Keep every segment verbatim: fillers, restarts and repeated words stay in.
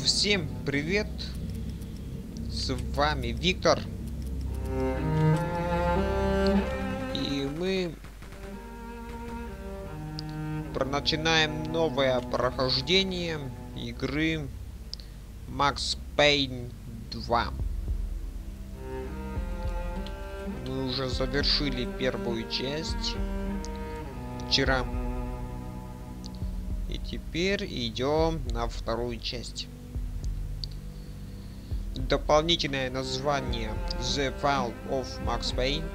Всем привет! С вами Виктор. И мы начинаем новое прохождение игры Max Payne два. Мы уже завершили первую часть вчера. И теперь идем на вторую часть. Дополнительное название The Fall of Max Payne.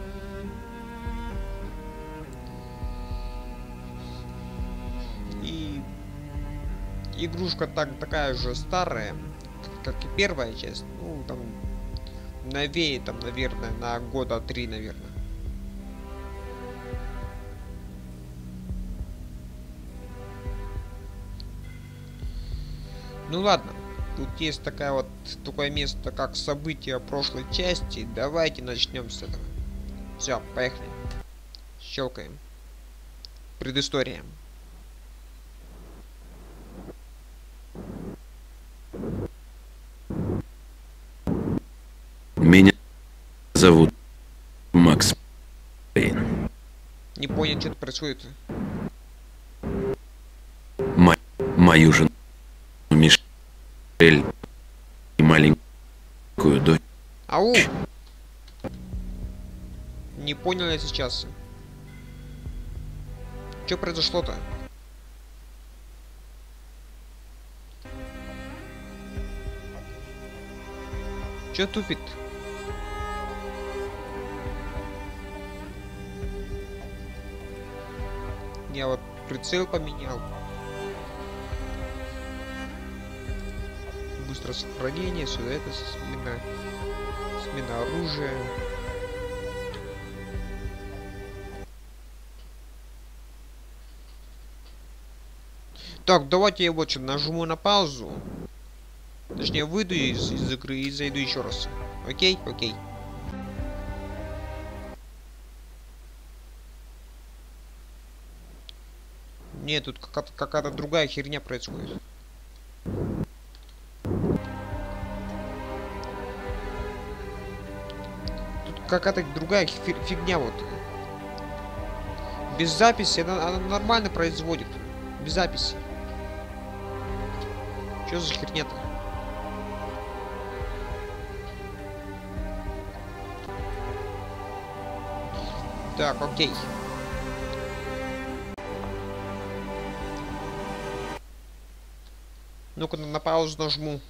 И игрушка так, такая же старая, как, как и первая часть. Ну, там новее, там, наверное, на года три, наверное. Ну ладно. Тут есть такая вот такое место, как события прошлой части. Давайте начнем с этого. Все, поехали. Щелкаем. Предыстория. Меня зовут Макс Пейн. Не понял, что происходит. Мо мою жену Мишель и маленькую дочь. Ау! Не понял я сейчас. Что произошло-то? Что тупит? Я вот прицел поменял. Быстро сохранение, сюда это смена, смена оружия. Так, давайте я вот что, нажму на паузу. Точнее, выйду из, из игры и зайду еще раз. Окей? Окей. Нет, тут какая-то какая-то другая херня происходит. Тут какая-то другая фигня вот. Без записи она, она нормально производит. Без записи. Что за херня-то? Так, окей. Ну-ка на паузу нажму.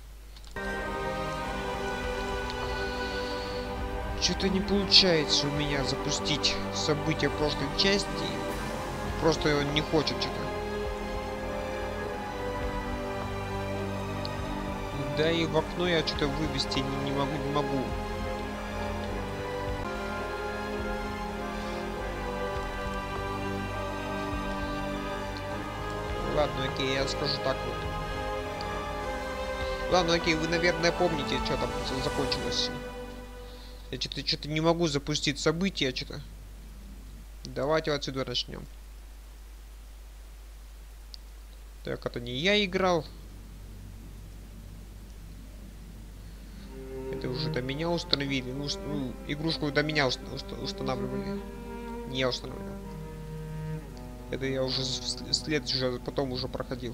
Что-то не получается у меня запустить события прошлой части. Просто он не хочет что-то. Да и в окно я что-то вывести не, не могу, не могу. Ладно, окей, я скажу так вот. Ладно, окей, вы, наверное, помните, что там закончилось. Я что-то что-то не могу запустить события, что-то. Давайте отсюда начнем. Так, это не я играл. Это уже до меня установили. Ну, ну игрушку до меня уст уст устанавливали. Не я устанавливал. Это я уже след уже потом уже проходил.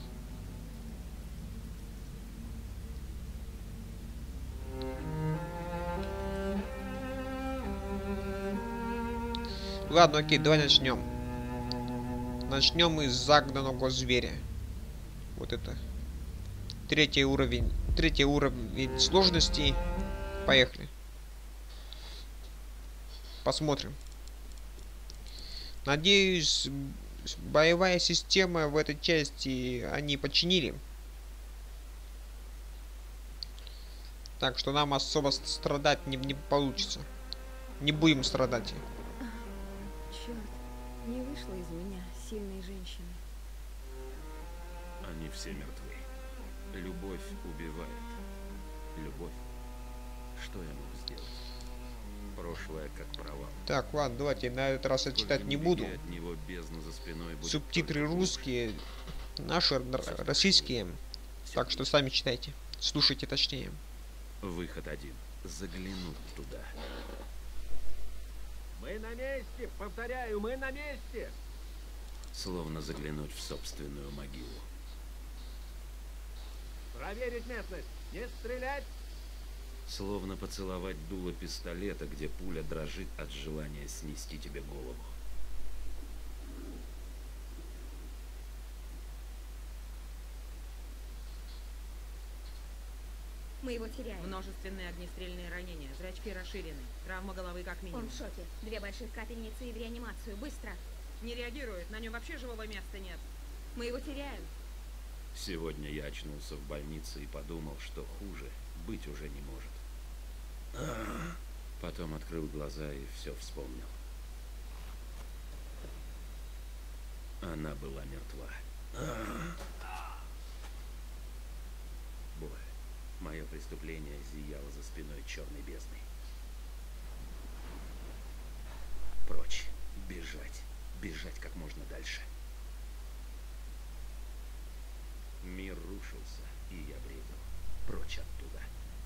Ладно, окей, давай начнем. Начнем мы с загнанного зверя. Вот это. Третий уровень. Третий уровень сложности. Поехали. Посмотрим. Надеюсь, боевая система в этой части они починили. Так что нам особо страдать не, не получится. Не будем страдать. Черт, не вышло из меня сильной женщины. Они все мертвы. Любовь убивает. Любовь. Что я мог сделать? Прошлое как провал. Так, ладно, давайте на этот раз я читать не буду. От него бездна за спиной будет. Субтитры русские, наши российские. Так что сами читайте. Слушайте точнее. Выход один. Заглянуть туда. Мы на месте, повторяю, мы на месте. Словно заглянуть в собственную могилу. Проверить местность, не стрелять. Словно поцеловать дуло пистолета, где пуля дрожит от желания снести тебе голову. Мы его теряем. Множественные огнестрельные ранения, зрачки расширены, травма головы как Он минимум. в шоке. Две больших капельницы и в реанимацию. Быстро. Не реагирует, на нем вообще живого места нет. Мы его теряем. Сегодня я очнулся в больнице и подумал, что хуже быть уже не может. Потом открыл глаза и все вспомнил. Она была мертва. Боль. Мое преступление зияло за спиной черной бездны. Прочь. Бежать. Бежать как можно дальше. Мир рушился, и я бредил. Прочь оттуда.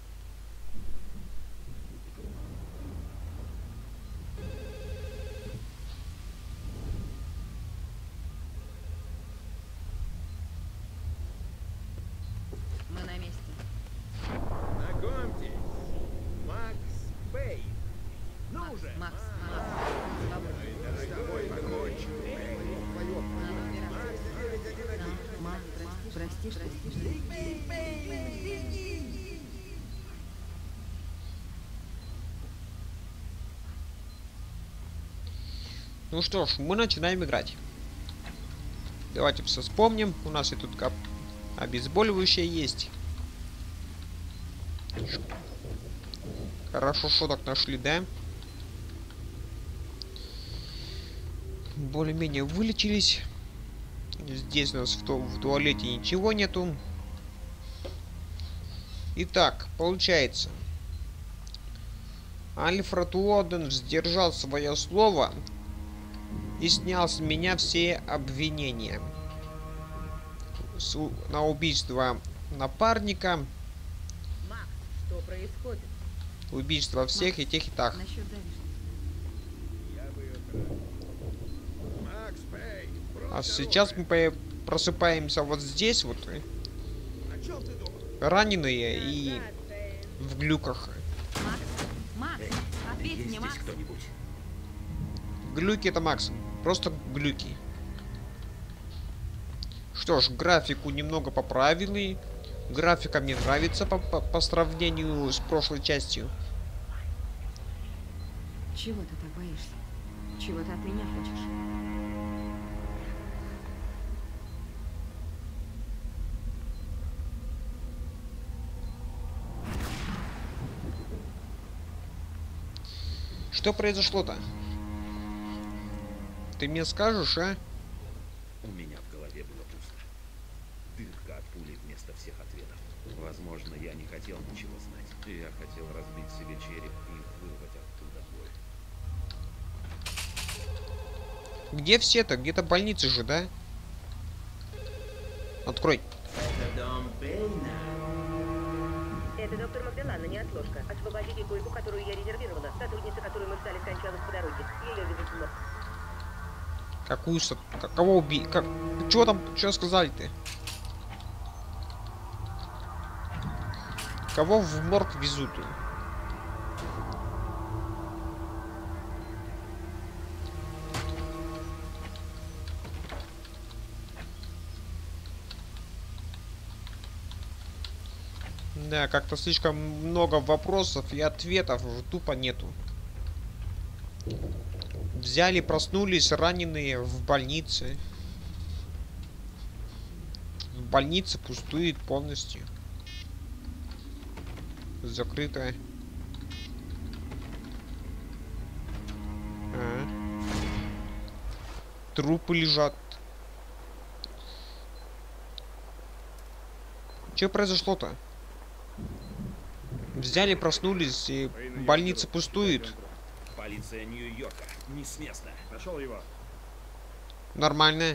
Мы на месте. Знакомьтесь, Макс Пейн. Ну Макс, же, Макс, Макс, свободен. Макс, прости, прости, прости. Ну что ж, мы начинаем играть. Давайте все вспомним. У нас и тут кап... обезболивающее есть. Хорошо, что так нашли, да? Более-менее вылечились. Здесь у нас в, ту в туалете ничего нету. Итак, получается. Альфред Уорден сдержал свое слово и снял с меня все обвинения с, на убийство напарника, Макс, что происходит? убийство всех и тех и так. Насчет давишь. Макс Пейн. А сейчас мы по- просыпаемся вот здесь вот, О чем ты думал? раненые и в глюках. Макс, Макс, ответь Есть мне, здесь Макс. кто-нибудь? Глюки это Макс, просто глюки. Что ж, графику немного поправили. Графика мне нравится по, по, по сравнению с прошлой частью. Чего ты так боишься? Чего ты от меня хочешь? Что произошло-то? Ты мне скажешь, а? У меня в голове было пусто. Дырка от пули вместо всех ответов. Возможно, я не хотел ничего знать. Я хотел разбить себе череп и вырвать оттуда боль. Где все-то? Где-то больницы же, да? Открой. Это доктор Магдалана, неотложка. Освободите койку, которую я резервировала. Сотрудница, которую мы ждали, скончалась по дороге. Ее везут в морг. Какую со... к- Кого убить? Как... Чего там? Что сказали ты? Кого в морг везут? Да, как-то слишком много вопросов и ответов уже тупо нету. Взяли, проснулись раненые в больнице. В больнице пустует полностью. Закрытая. А. Трупы лежат. Что произошло-то? Взяли, проснулись, и больница пустует. Полиция Нью-Йорка. Не с места. Нашел его. Нормально.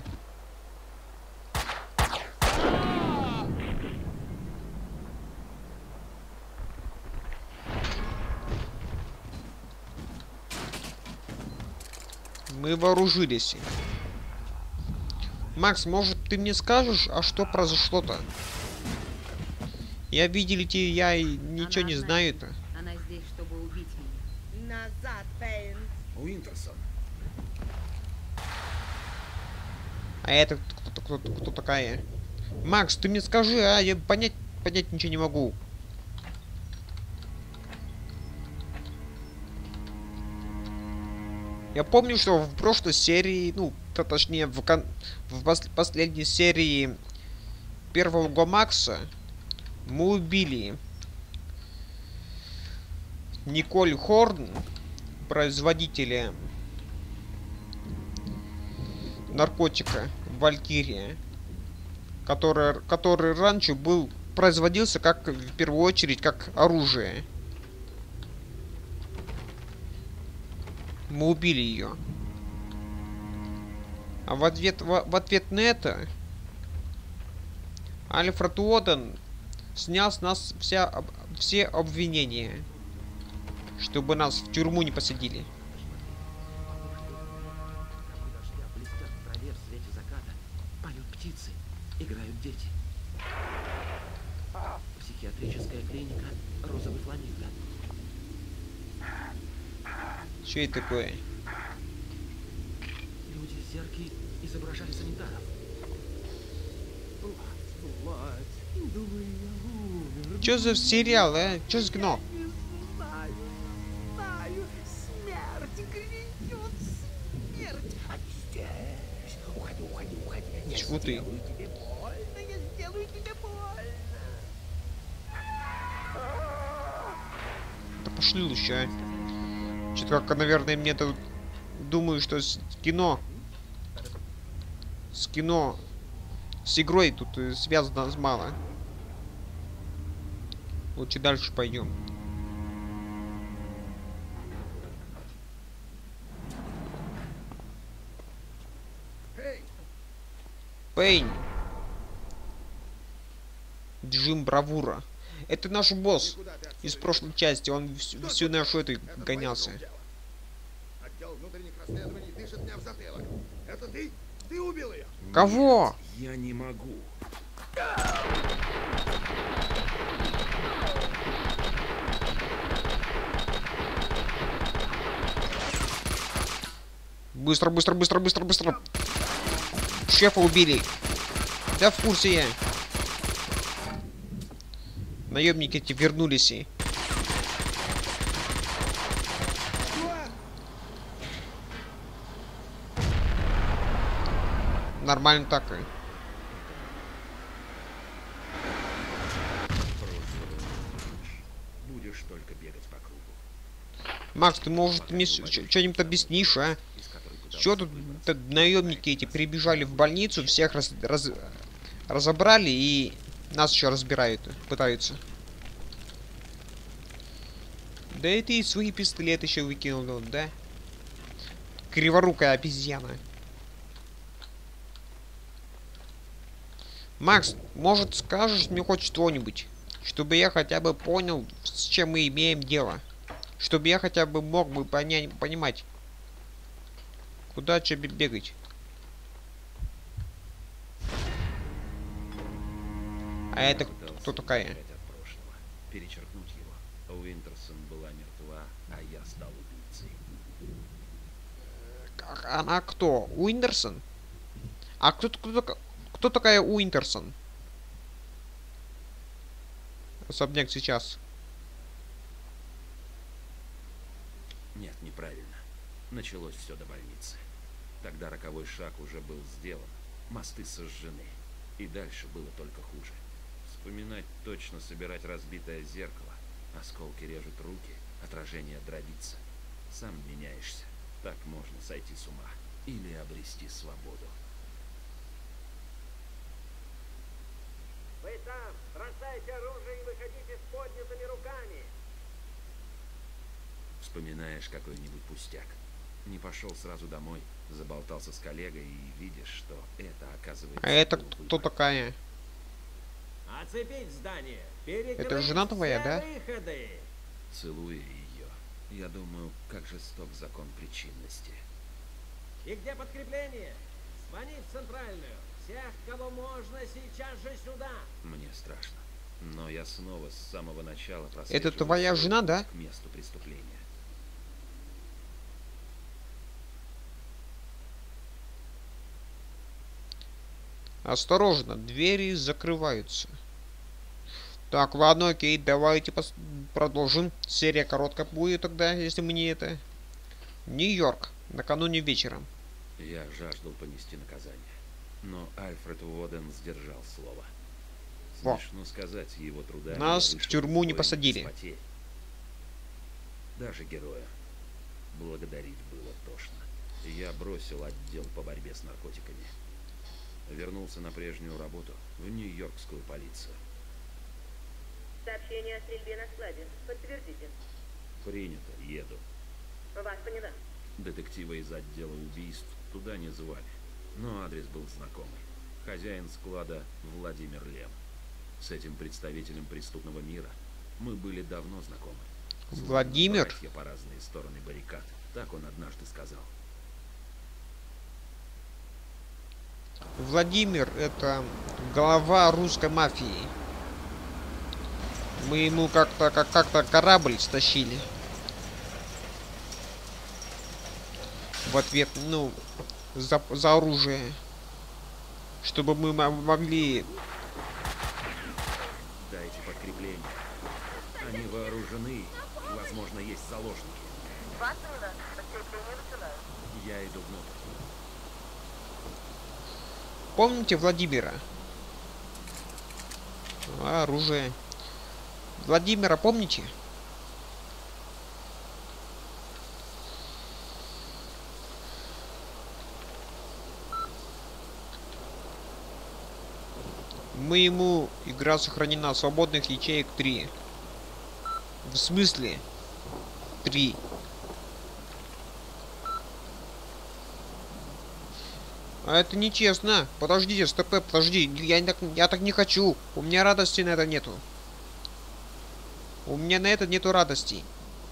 Мы вооружились. Макс, может, ты мне скажешь, а что произошло-то? Я видели тебя, я и ничего Она не одна. знаю-то. Она здесь, чтобы убить меня. Назад, Пейн. Уинтерсон. А это кто, кто, кто, кто такая? Макс, ты мне скажи, а я понять, понять ничего не могу. Я помню, что в прошлой серии, ну, то, точнее, в, кон в пос последней серии первого Макса мы убили Николь Хорн, производителя наркотика Валькирия, который, который раньше был производился как в первую очередь как оружие. Мы убили ее. А в ответ в, в ответ на это Альфред Уоден снял с нас вся, об, все обвинения, чтобы нас в тюрьму не посадили. Блестят в траве в свете заката, поют птицы, играют дети. Психиатрическая клиника «Розовый фламинго». Что это такое? Люди в зеркале изображали санитаров. Влад, думаю, я умер. Что за сериал, а? Что за кино? Не знаю, знаю, смерть грядет, смерть. Они здесь. Уходи, уходи, уходи. Я Чего ты? сделаю тебе больно, я сделаю тебе больно. Да пошли лучше, а. Что-то как, наверное, мне тут думаю, что с кино, с кино, с игрой тут э, связано мало. Лучше дальше пойдем. Эй, Пейн. Джим Бравура. Это наш босс куда ты отсюда из идешь? прошлой части. Он всю, Что всю сюда? нашу эту Это твое гонялся. рук дело. Отдел внутренних расследований дышит мне в затылок. Это ты? Ты убил ее? Кого? Я не могу. Быстро, быстро, быстро, быстро, быстро. Шефа убили. Да в курсе я. Наемники эти вернулись и... Нормально так. и. Будешь только бегать по кругу. Макс, ты, может, мне что-нибудь объяснишь, а? Из которой пытался Что тут выбраться. т- наемники эти прибежали в больницу, всех раз- раз- разобрали и нас еще разбирают, пытаются. Да и ты свои пистолеты еще выкинул, ну, да? Криворукая обезьяна. Макс, может, скажешь мне хоть что-нибудь, чтобы я хотя бы понял, с чем мы имеем дело, чтобы я хотя бы мог бы понять, понимать, куда тебе бегать. А это Пытался кто такая? убежать от прошлого, перечеркнуть его. Уинтерсон была мертва, а я стал убийцей. А- Она кто? Уиндерсон? А кто, кто, така- кто такая Уинтерсон? Особняк сейчас. Нет, неправильно. Началось все до больницы. Тогда роковой шаг уже был сделан. Мосты сожжены. И дальше было только хуже. Вспоминать точно, собирать разбитое зеркало. Осколки режут руки, отражение дробится. Сам меняешься. Так можно сойти с ума. Или обрести свободу. Вы там! Бросайте оружие и выходите с поднятыми руками! Вспоминаешь какой-нибудь пустяк. Не пошел сразу домой, заболтался с коллегой и видишь, что это оказывается... А это был кто выбор. такая? Оцепить здание! Перекрыть Это жена твоя, все да? выходы! Целуя ее, я думаю, как жесток закон причинности. И где подкрепление? Звони в центральную. Всех, кого можно, сейчас же сюда. Мне страшно. Но я снова с самого начала Это прослеживаю твоя свой жена, путь да? к месту преступления. Осторожно, двери закрываются. Так, ладно, окей, давайте пос- продолжим. Серия короткая будет тогда, если мы не это. Нью-Йорк. Накануне вечером. Я жаждал понести наказание. Но Альфред Уоден сдержал слово. Во. Смешно сказать, его трудами Нас я в вышел тюрьму не из посадили. без потерь. Даже героя благодарить было тошно. Я бросил отдел по борьбе с наркотиками. Вернулся на прежнюю работу в Нью-Йоркскую полицию. Сообщение о стрельбе на складе. Подтвердите. Принято, еду. Вас поняла. Детектива из отдела убийств туда не звали, но адрес был знакомый. Хозяин склада Владимир Лем. С этим представителем преступного мира мы были давно знакомы. Словно Владимир? братья по разные стороны баррикад. Так он однажды сказал. Владимир — это глава русской мафии. Мы ему как-то как- как-то корабль стащили. В ответ, ну, за, за оружие. Чтобы мы мо- могли... Дайте подкрепление. Они вооружены, и, возможно, есть заложники. Вас поняла. Подкрепление высылаю. Я иду внутрь. Помните Владимира? А, оружие. Владимира помните? Мы ему... Игра сохранена. Свободных ячеек три. В смысле? три. А это нечестно. Подождите, стоп, подожди. Я так, я так не хочу. У меня радости на это нету. У меня на это нету радости.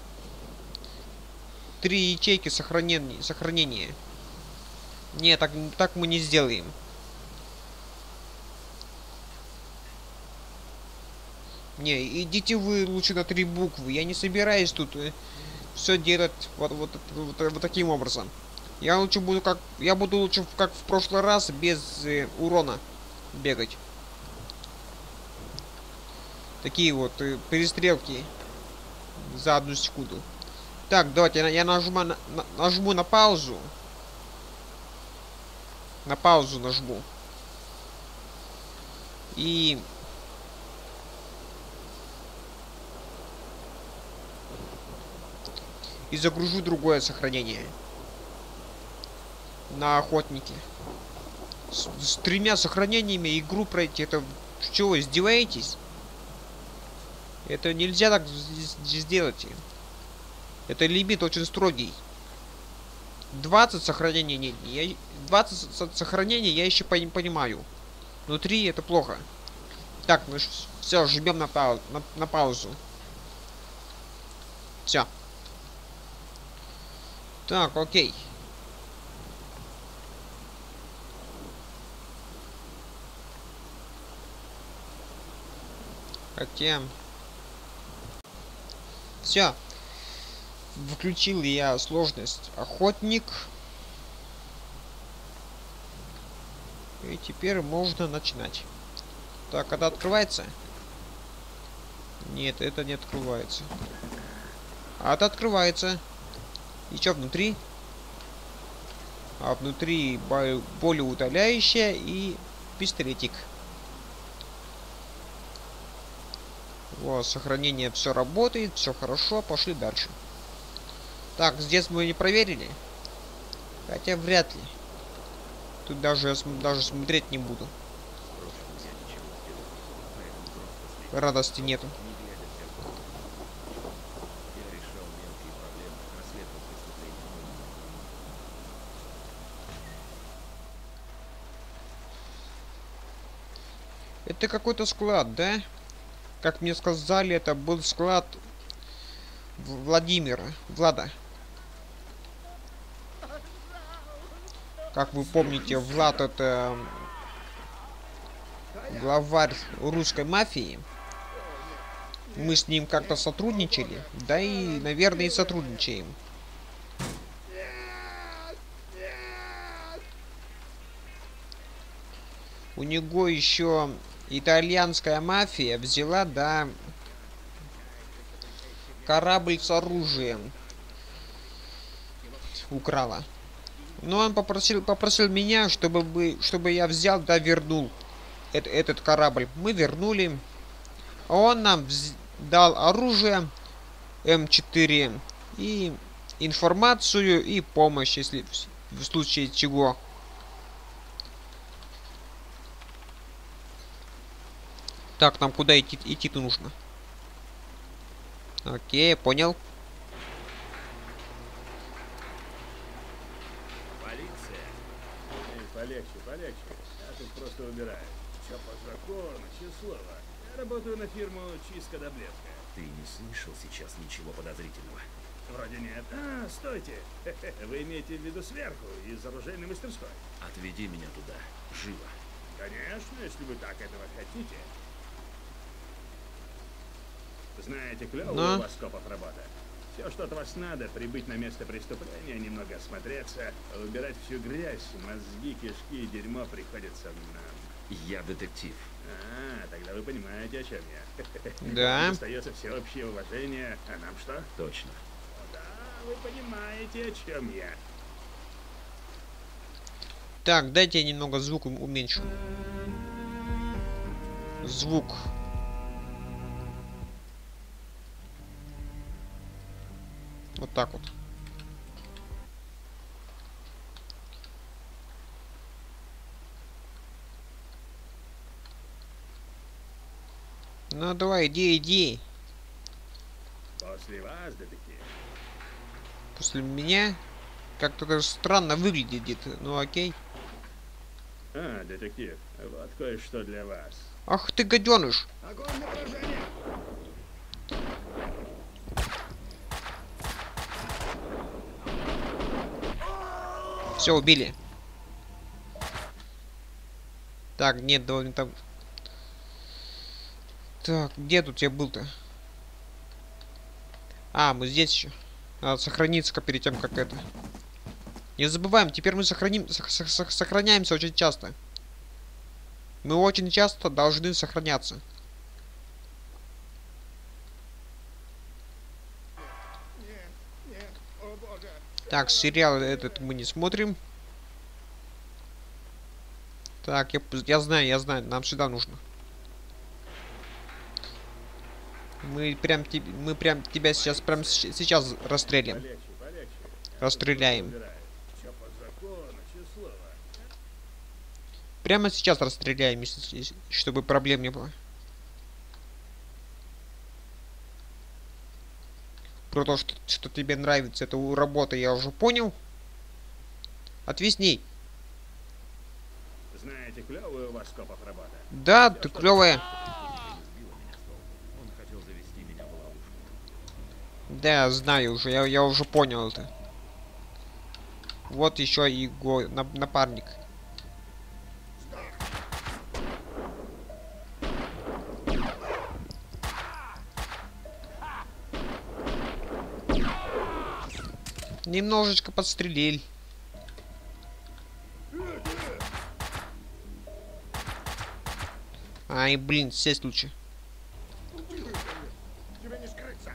Три ячейки сохранения. сохранения. Не, так, так мы не сделаем. Не, идите вы лучше на три буквы. Я не собираюсь тут э, все делать вот, вот, вот, вот таким образом. Я лучше буду как... Я буду лучше как в прошлый раз без э, урона бегать. Такие вот э, перестрелки за одну секунду. Так, давайте я, я нажму, на, на, нажму на паузу. На паузу нажму. И... И загружу другое сохранение. На охотнике. С, с тремя сохранениями игру пройти. Это что, издеваетесь? Это нельзя так сделать. Это лимит очень строгий. двадцать сохранений нет. Я, двадцать сохранений я еще по понимаю. Но три это плохо. Так, ну все, жмем на, пау на, на паузу. Все. Так, окей. Хотя... Все. Включил я сложность охотник. И теперь можно начинать. Так, это открывается? Нет, это не открывается. А это открывается. И что внутри? А внутри более удаляющая и пистолетик. Вот, сохранение все работает, все хорошо, пошли дальше. Так, здесь мы не проверили. Хотя вряд ли. Тут даже, даже смотреть не буду. Радости нету. Это какой-то склад, да? Как мне сказали, это был склад Владимира. Влада. Как вы помните, Влад это главарь русской мафии. Мы с ним как-то сотрудничали, да и, наверное, и сотрудничаем. У него еще итальянская мафия взяла, да, корабль с оружием. Украла. Но он попросил, попросил меня, чтобы, бы, чтобы я взял, да, вернул это, этот корабль. Мы вернули. Он нам дал оружие эм четыре и информацию и помощь, если в случае чего. Так, нам куда идти, идти-то нужно? Окей, понял. Полиция. Эй, полегче, полегче. Я тут просто убираю. Все по закону, число. Я работаю на фирму «Чистка до блеска». Ты не слышал сейчас ничего подозрительного? Вроде нет. А, стойте. Вы имеете в виду сверху, из оружейной мастерской? Отведи меня туда. Живо. Конечно, если вы так этого хотите. Знаете, клёвая Но... у вас копов работа. Все, что от вас надо, прибыть на место преступления, немного осмотреться, убирать всю грязь, мозги, кишки и дерьмо приходится нам. Я детектив. А, тогда вы понимаете, о чем я. Да. Остается всеобщее уважение, а нам что? Точно. Да, вы понимаете, о чем я. Так, дайте я немного звук уменьшу. Звук. Вот так вот. Ну давай, иди, иди. После вас, детектив. После меня? Как-то даже странно выглядит. Ну окей. А, детектив, вот кое-что для вас. Ах ты гаденыш. Огонь на поражение! Все, убили. Так, нет, довольно там. Так, где тут я был-то? А, мы здесь еще. Надо сохраниться перед тем, как это. Не забываем, теперь мы сохраним, сох сох сохраняемся очень часто. Мы очень часто должны сохраняться. Так, сериал этот мы не смотрим. Так, я, я знаю, я знаю, нам сюда нужно. Мы прям, мы прям тебя сейчас, прям сейчас расстрелим. Полегче, полегче. Расстреляем. Все по закону, число. Прямо сейчас расстреляем, если, чтобы проблем не было. Про то, что, что тебе нравится эта работа, я уже понял. Отвесни. Знаете, клевая у вас копов работа. Да, ты клевая. Он хотел завести меня в ловушку. Да, знаю уже, я, я уже понял это. Вот еще и его на, напарник. Немножечко подстрелил. Ай, блин, сесть лучше. Тебе не скрыться.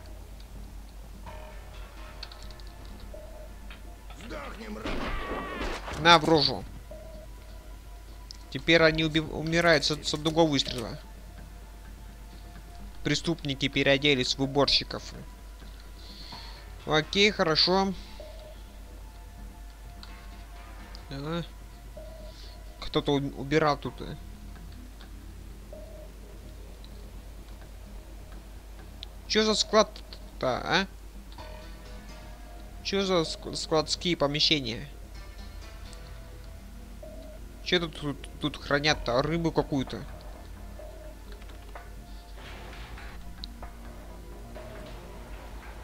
Сдохни, мразь. На, в рожу. Теперь они уби умирают с, с одного выстрела. Преступники переоделись в уборщиков. Окей, хорошо. Ага. Кто-то убирал тут. Чё за склад-то, а? Чё за ск складские помещения? Чё тут, тут, тут хранят-то? Рыбу какую-то?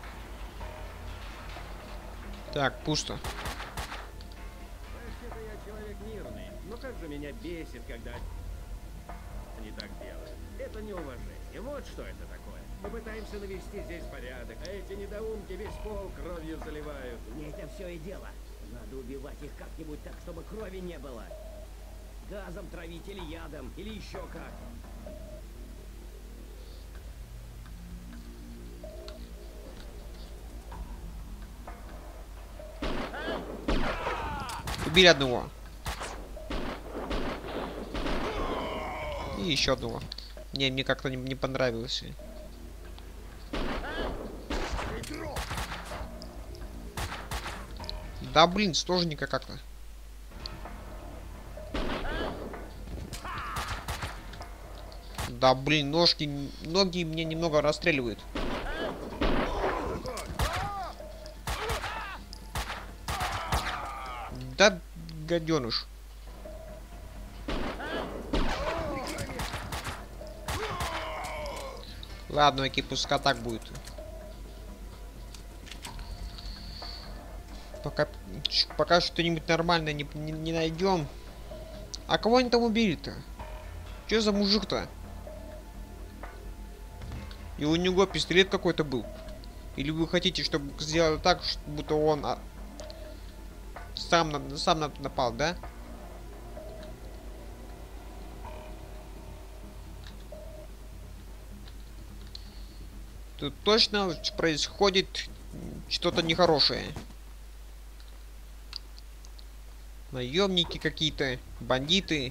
Так, пусто. бесит, когда они так делают. Это неуважение. Вот что это такое. Мы пытаемся навести здесь порядок, а эти недоумки весь пол кровью заливают. В этом все и дело. Надо убивать их как-нибудь так, чтобы крови не было. Газом травить или ядом, или еще как. Убили одного. И еще одного. Не, мне как-то не, не понравилось. Да блин, сложненько как-то. Да блин, ножки, ноги мне немного расстреливают. Да, гаденыш. Ладно, окей, пускай так будет. Пока, пока что-нибудь нормальное не, не, не найдем. А кого они там убили-то? Че за мужик-то? И у него пистолет какой-то был. Или вы хотите, чтобы сделать так, будто он а, сам, на, сам на, напал, да? Тут точно происходит что-то нехорошее. Наемники какие-то, бандиты.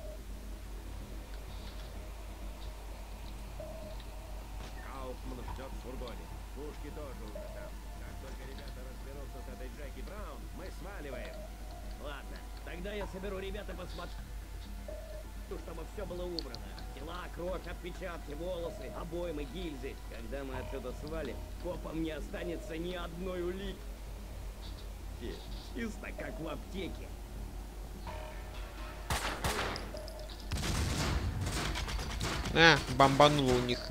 Кауфман ждет в фургоне. Пушки тоже уже там. Как только ребята разберутся с этой Джеки Браун, мы сваливаем. Ладно, тогда я соберу ребят и посмотрю, чтобы все было убрано. Тела, кровь, отпечатки, волосы, обоймы, гильзы. Когда мы отсюда свалим, копам не останется ни одной улики. Чисто как в аптеке. А, бомбануло у них.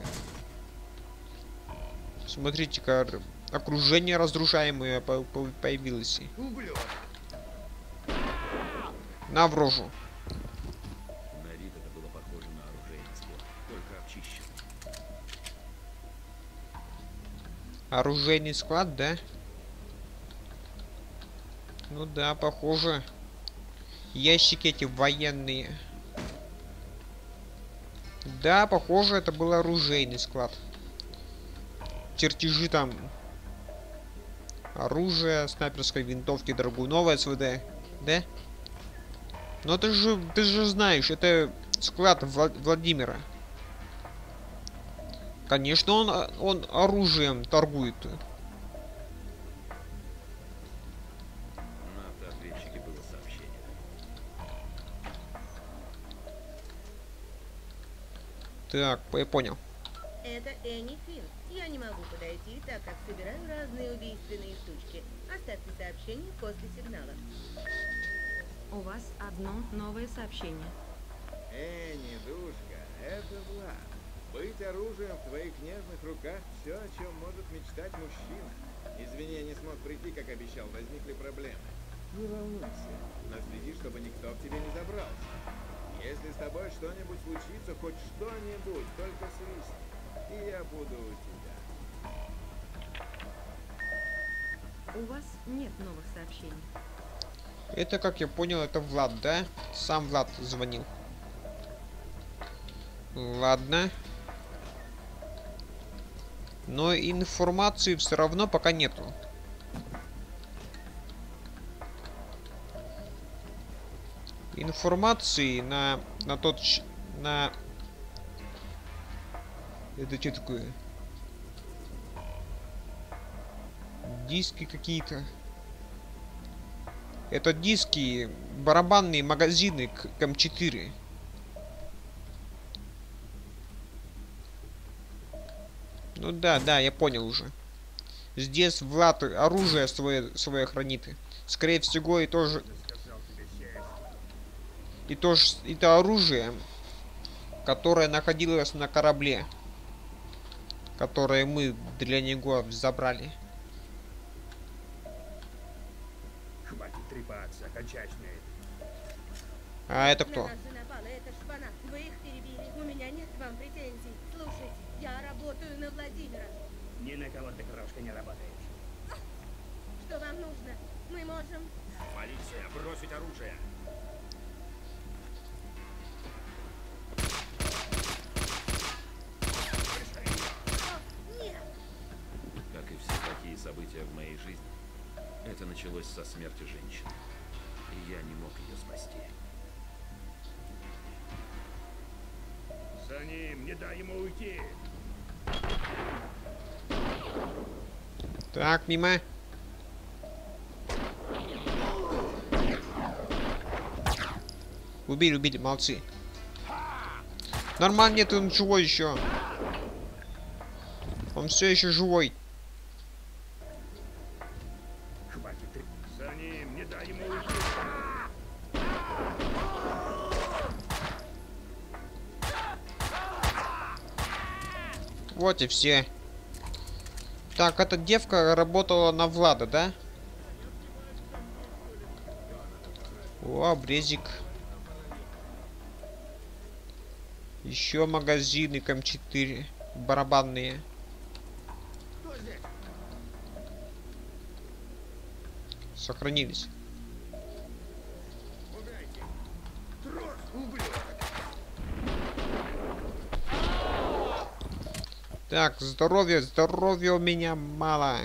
Смотрите-ка, окружение разрушаемое появилось. На в рожу. На вид это было похоже на оружейный склад, только обчищен. Оружейный склад, да? Ну да, похоже. Ящики эти военные. Да, похоже, это был оружейный склад. Чертежи там. Оружие, снайперской винтовки, драгуновой СВД. Да? Но ты же, ты же знаешь, это склад Влад Владимира. Конечно, он, он оружием торгует. На автоответчике было сообщение. Так, я понял. Это Энни Финн. Я не могу подойти, так как собираю разные убийственные штучки. Оставьте сообщение после сигнала. У вас одно новое сообщение. Энни, душка, это Влад. Быть оружием в твоих нежных руках — все, о чем может мечтать мужчина. Извини, я не смог прийти, как обещал, возникли проблемы. Не волнуйся, но следи, чтобы никто к тебе не забрался. Если с тобой что-нибудь случится, хоть что-нибудь, только свистни, и я буду у тебя. У вас нет новых сообщений. Это, как я понял, это Влад, да? Сам Влад звонил. Ладно. Но информации все равно пока нету. Информации на, на тот... На... Это что такое? Диски какие-то. Это диски, барабанные магазины к эм четыре. Ну да, да, я понял уже. Здесь Влад оружие свое, свое хранит. Скорее всего, и тоже... И тоже это оружие, которое находилось на корабле, которое мы для него забрали. Хватит трепаться, кончай с ней. А это кто? На нас же напала эта шпана. Вы их перебили. У меня нет к вам претензий. Слушайте, я работаю на Владимира. Ни на кого ты, крошка, не работаешь. Что вам нужно? Мы можем... Полиция, бросить оружие! Нет! Как и все плохие события в моей жизни, это началось со смерти женщины. И я не мог ее спасти. За ним, не дай ему уйти. Так, мимо. Убили, убили, молодцы. Нормально, нет, он живой еще. Он все еще живой. Хватит. За ним, не дай ему уйти. Вот и все. Так, эта девка работала на Влада, да? О, обрезик. Еще магазины эм четыре. Барабанные. Сохранились. Так, здоровье, здоровья у меня мало.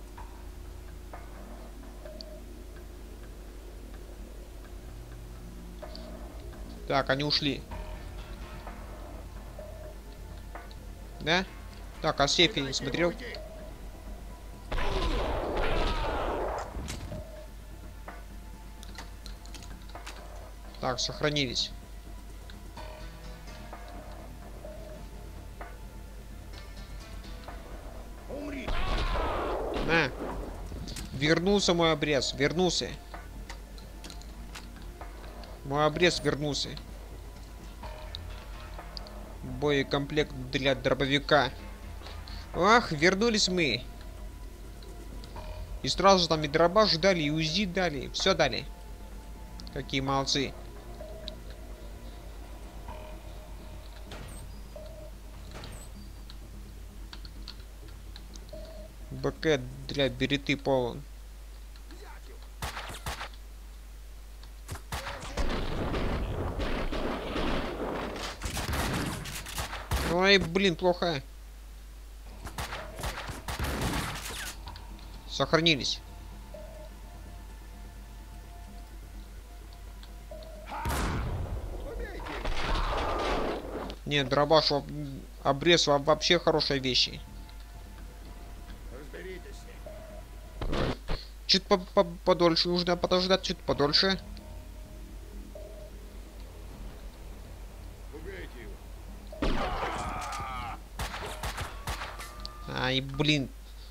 Так, они ушли. Да? Так, а сейф я не смотрел. Так, сохранились. На. Вернулся мой обрез. Вернулся. Мой обрез вернулся. Боекомплект для дробовика. Ах, вернулись мы. И сразу же там и дробаш дали, и УЗИ дали. Все дали. Какие молодцы. БК для береты полон. Ой, блин, плохо. Сохранились. Нет, дробаш, обрез вообще хорошие вещи. Чуть по -по подольше нужно подождать, чуть подольше. Ай, блин.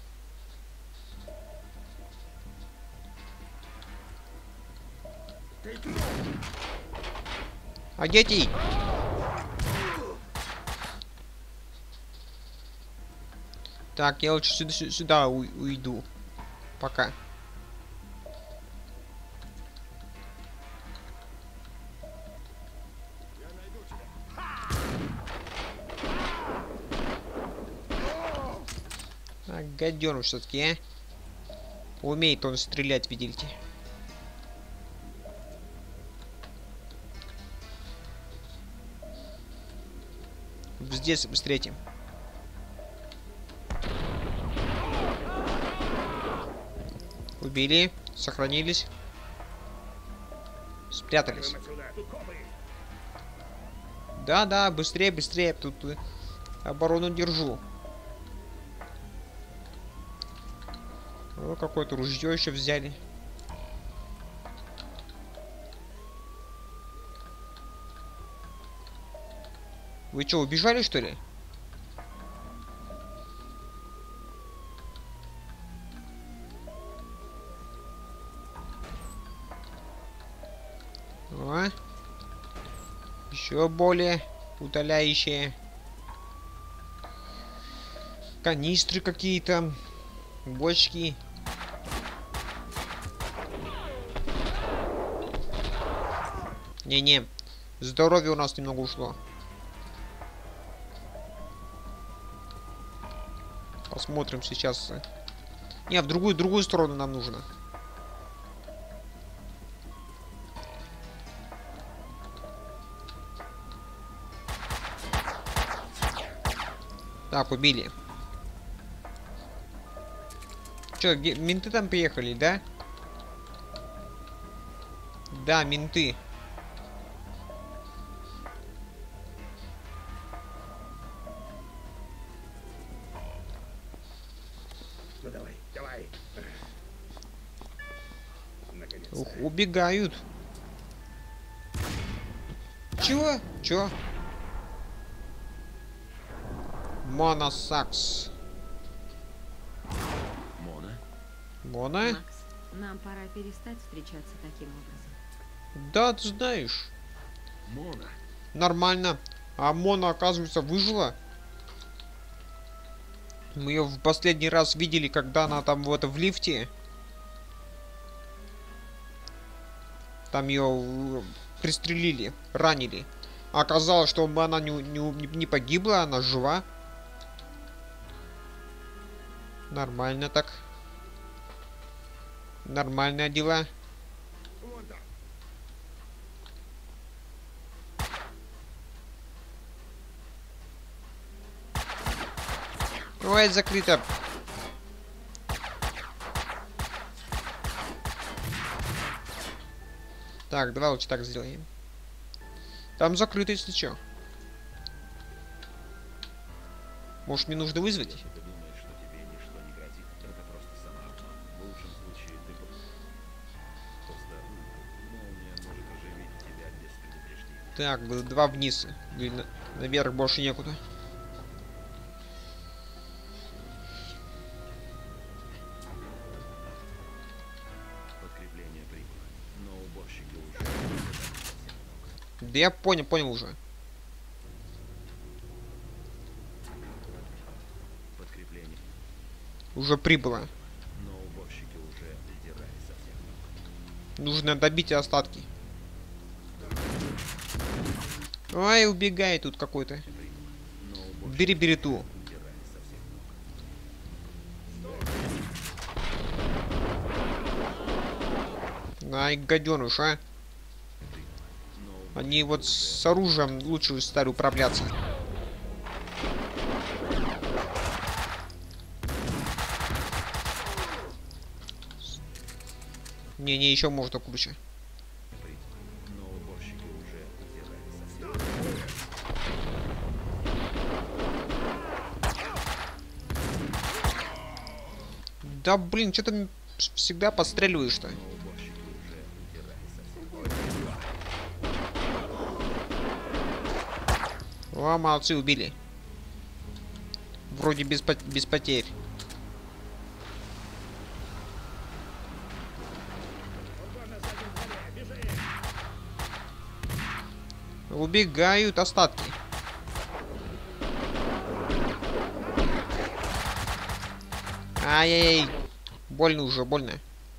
Агетий! Так, я лучше сюда, сюда у уйду. Пока. А, гаденыш все-таки, а? Умеет он стрелять, видите. Здесь встретим. Убили, сохранились. Спрятались. Да, да, быстрее, быстрее. Тут оборону держу. О, какое-то ружье еще взяли. Вы что, убежали, что ли? О, еще более удаляющие. Канистры какие-то. Бочки. Не-не. Здоровье у нас немного ушло. Посмотрим сейчас. Не, в другую, другую сторону нам нужно. Так, убили. Чё, где менты там приехали, да? Да, менты. Ну давай, давай. Наконец-то. Ух, убегают. Чего? Чё? Моносакс. Мона? Мона? Макс, нам пора перестать встречаться таким образом. Да, ты знаешь. Мона? Нормально. А Мона, оказывается, выжила. Мы ее в последний раз видели, когда она там вот в лифте. Там ее пристрелили, ранили. А оказалось, что она не, не, не погибла, она жива. Нормально так. Нормальные дела. Ой, закрыто. Так, давай лучше так сделаем. Там закрыто, если что. Может, мне нужно вызвать? Если ты думаешь, что тебе ничто не грозит, это просто самообман. В лучшем случае ты просто молния может оживить тебя без предупреждения. Так, было два вниз. Или на- наверх больше некуда. Подкрепление прибыло, но уборщики уже не совсем много. Да я понял, понял уже. Подкрепление, Уже прибыло. но уборщики уже удирали совсем много. Нужно добить остатки. Ой, убегает тут какой-то. Но уборщики Бери, бери ту. удирали совсем много. Ай, гаденыш, а. Но Они вот с оружием лучше стали управляться. Не-не, еще можно круче. но уборщики уже удирали совсем много. Да блин, что ты всегда подстреливаешь-то? Но уборщики уже удирали совсем много. О, молодцы, убили. Вроде без, пот- без потерь. Убегают остатки. Ай-яй-яй. Больно уже, больно.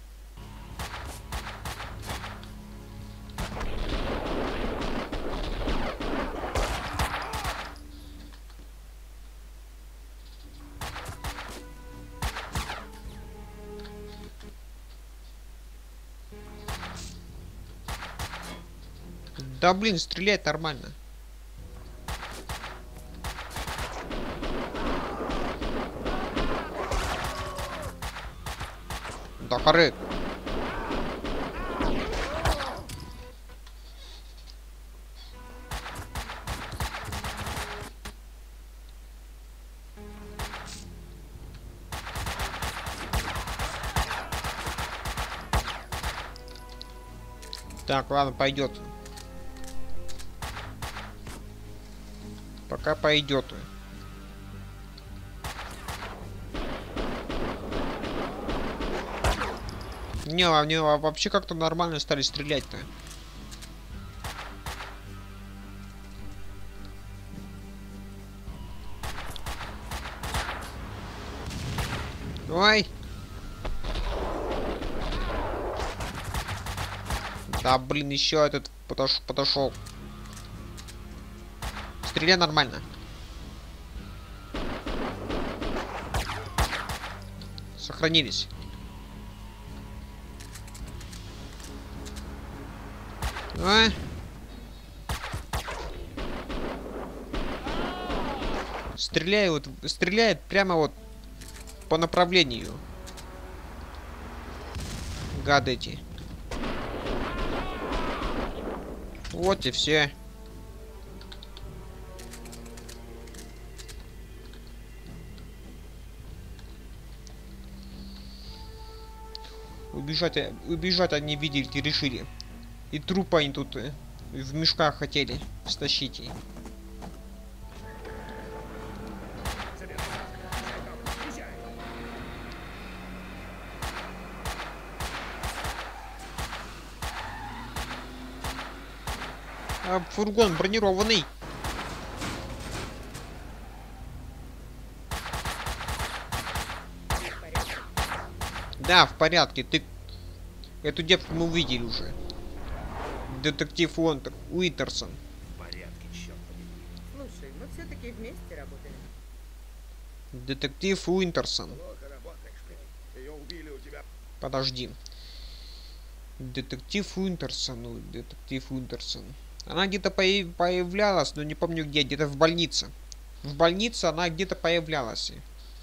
Да блин, стрелять нормально. Да хоры. Так, ладно, пойдет. Пока пойдет. Не, они вообще как-то нормально стали стрелять-то. Ой! Да блин, еще этот подош, подошел. Стреляй нормально. Сохранились. А? Стреляет, вот, стреляет прямо вот по направлению. Гады эти. Вот и все. Убежать, убежать они видели и решили. И трупы они тут в мешках хотели стащить. А фургон бронированный. Да, в порядке. Ты эту девку мы увидели уже. Детектив Уонтер, Уитерсон. В порядке, черт побери. Слушай, мы все-таки вместе работаем. Детектив Уинтерсон. Плохо работаешь, Фрей. Ее убили у тебя. Подожди. Детектив Уинтерсон. Ну, детектив Уинтерсон. Она где-то появ... появлялась, но не помню где. Где-то в больнице. В больнице она где-то появлялась.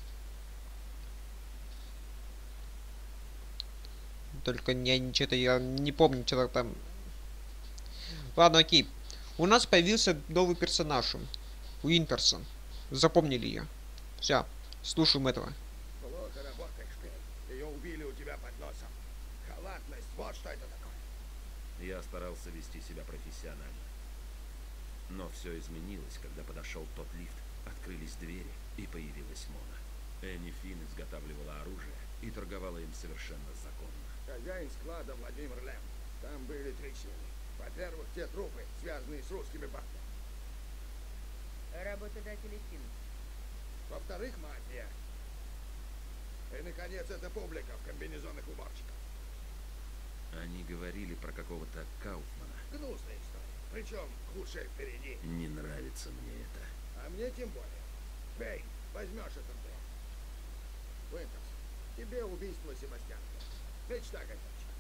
Только я что-то я не помню, что-то там. Ладно, окей. У нас появился новый персонаж. Уинтерсон. Запомнили ее. Все, слушаем этого. Плохо работаешь, Фрей. Ее убили у тебя под носом. Халатность, вот что это такое. Я старался вести себя профессионально. Но все изменилось, когда подошел тот лифт, открылись двери и появилась Мона. Энни Финн изготавливала оружие и торговала им совершенно законно. Хозяин склада Владимир Лэм. Там были три силы. Во-первых, те трупы, связанные с русскими бандами. Работодатели Финн. Во-вторых, мафия. И, наконец, это публика в комбинезонах уборщиков. Они говорили про какого-то Кауфмана. Гнусная история. Причем худшее впереди. Не нравится мне это. А мне тем более. Фейн, возьмешь этот бред. Уинтерс, тебе убийство Себастьяна. Мечта горячая.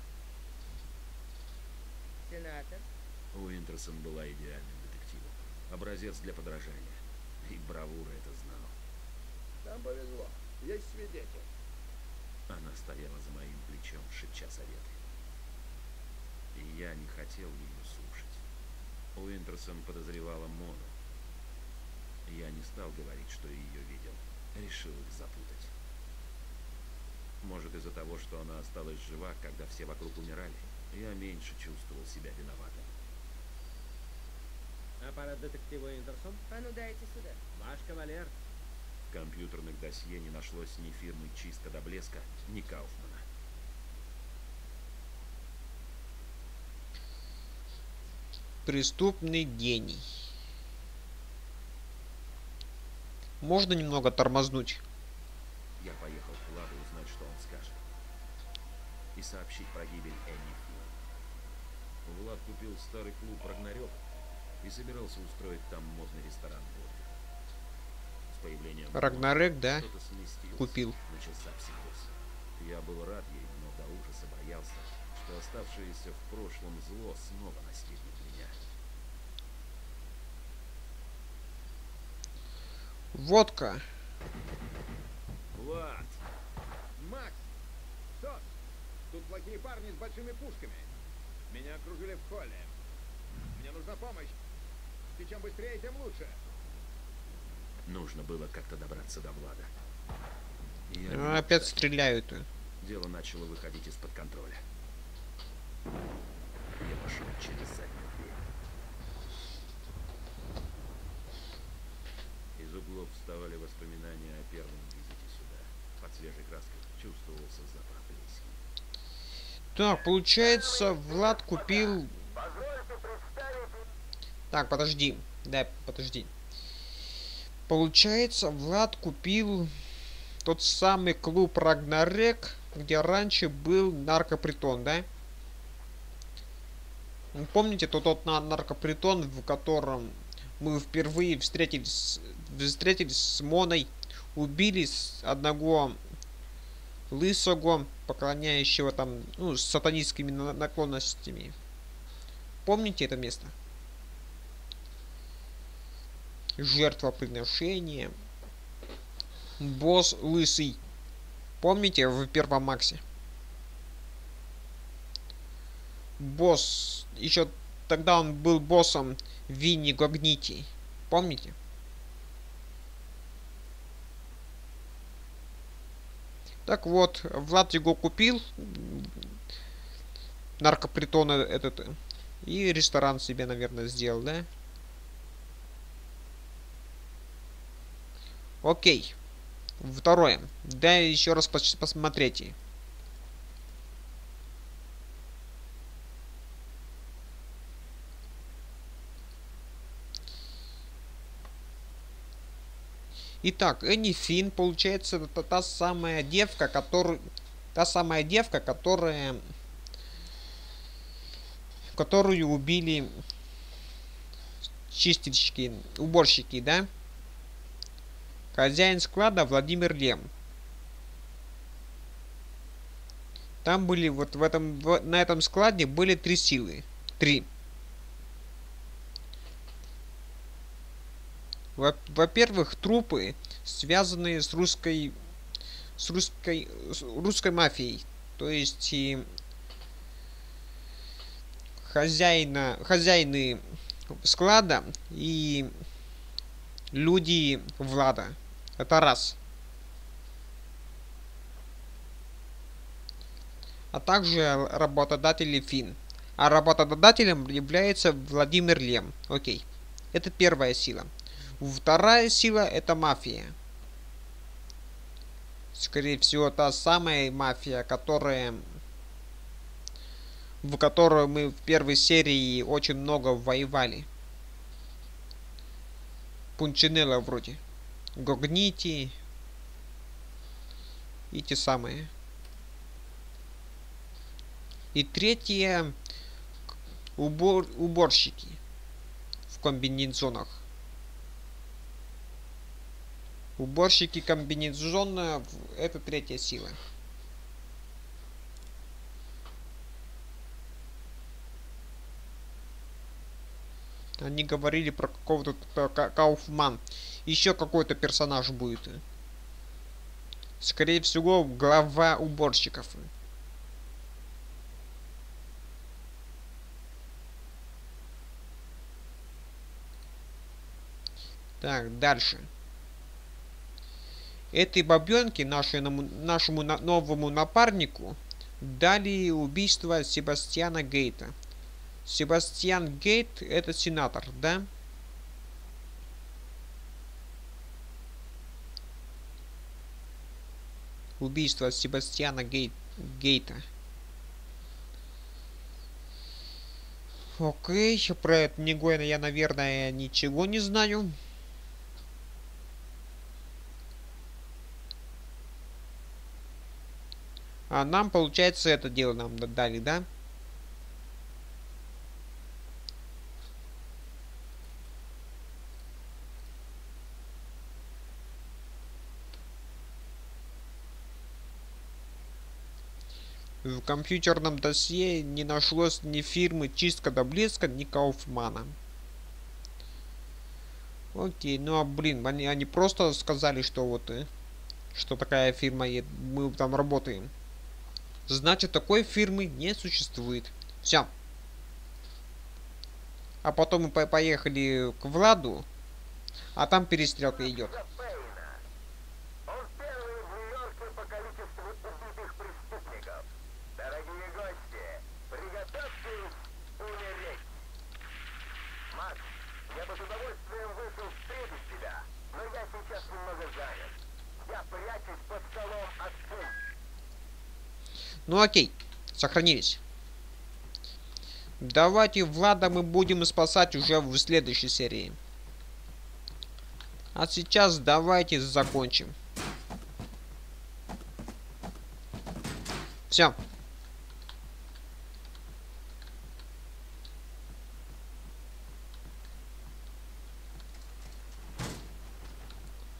Сенатор. Уинтерсон была идеальным детективом. Образец для подражания. И бравура это знала. Там повезло. Есть свидетель. Она стояла за моим плечом, шепча советы. И я не хотел ее слушать. Уинтерсон подозревала Мону. Я не стал говорить, что ее видел. Решил их запутать. Может, из-за того, что она осталась жива, когда все вокруг умирали, я меньше чувствовал себя виноватым. Аппарат детектива Уинтерсон. А ну дайте сюда. Ваш кавалер. В компьютерных досье не нашлось ни фирмы «Чистка до блеска», ни Кауфмана. Преступный гений. Можно немного тормознуть? Я поехал к Владу узнать, что он скажет. И сообщить про гибель Энни Финн. Влад купил старый клуб «Рагнарёк» и собирался устроить там модный ресторан водки. С появлением Рагнарёк, да? что-то сместилось. Купил. Начался психоз. Я был рад ей, но до ужаса боялся, что оставшееся в прошлом зло снова настигнет меня. Водка. Влад! Макс! Сос! Тут плохие парни с большими пушками. Меня окружили в холле. Мне нужна помощь. И чем быстрее, тем лучше. Нужно было как-то добраться до Влада. И я А, опять стреляют. Дело начало выходить из-под контроля. Я пошел через заднюю дверь. Из углов вставали воспоминания о первом визите сюда. Под свежей краской чувствовался запах плесени. Так, получается, Влад купил... Так, подожди. Да, подожди. Получается, Влад купил тот самый клуб Рагнарёк, где раньше был наркопритон, да? Помните тот, тот на- наркопритон, в котором мы впервые встретились, встретились с Моной, убили с одного лысого, поклоняющего там, ну, с сатанистскими на- наклонностями. Помните это место? Жертвоприношение. Босс лысый. Помните в первом Максе? Босс. Еще тогда он был боссом Винни Гогнити. Помните? Так вот, Влад его купил. Наркопритон этот. И ресторан себе, наверное, сделал, да? Окей. Второе. Да, еще раз пос посмотрите. Итак, Энни Финн, получается, это та самая девка, которая... Та самая девка, которая... Которую убили чистильщики, уборщики, да? Хозяин склада Владимир Лем. Там были вот в этом... В, на этом складе были три силы. Три. Во-первых, трупы, связанные с русской, с русской, с русской мафией, то есть и хозяина, хозяины склада и люди Влада. Это раз. А также работодатели Финн. А работодателем является Владимир Лем. Окей. Это первая сила. Вторая сила — это мафия. Скорее всего, та самая мафия, которая... В которую мы в первой серии очень много воевали. Пунчинелло вроде. Гогнити. И те самые. И третье... Убор... Уборщики. В комбинезонах. Уборщики комбинезона — это третья сила. Они говорили про какого-то Кауфман. Еще какой-то персонаж будет. Скорее всего, глава уборщиков. Так, дальше. Этой бабенке, нашему, нашему на, новому напарнику, дали убийство Себастьяна Гейта. Себастьян Гейт — это сенатор, да? Убийство Себастьяна Гейт, Гейта. Окей, про это Негойна я, наверное, ничего не знаю. А нам, получается, это дело нам дали, да? В компьютерном досье не нашлось ни фирмы Чистка до блеска, ни Кауфмана. Окей, ну а блин, они, они просто сказали, что вот, э, что такая фирма, мы там работаем. Значит, такой фирмы не существует. Все. А потом мы по поехали к Владу, а там перестрелка идет. Ну окей, сохранились. Давайте Влада мы будем спасать уже в следующей серии. А сейчас давайте закончим. Все.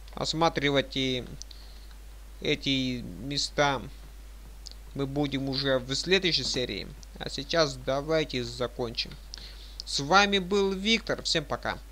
осматривать и эти места мы будем уже в следующей серии. А сейчас давайте закончим. С вами был Виктор. Всем пока.